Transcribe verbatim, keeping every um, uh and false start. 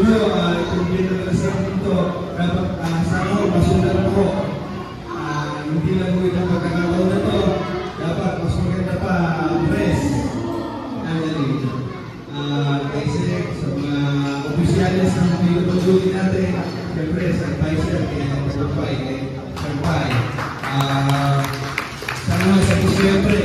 nyo, uh, kung ginagalasang ito, dapat uh, sana ko, masundan ko. Uh, hindi lang mo itong pagkakataon na ito, dapat mas maganda pa, press. Ang galing. Uh, kasi sa mga opisyalis ng pinutulutin natin, siyempre sa advisor, kaya nagpapay, kaya nagpapay. Uh, sana sa siyempre,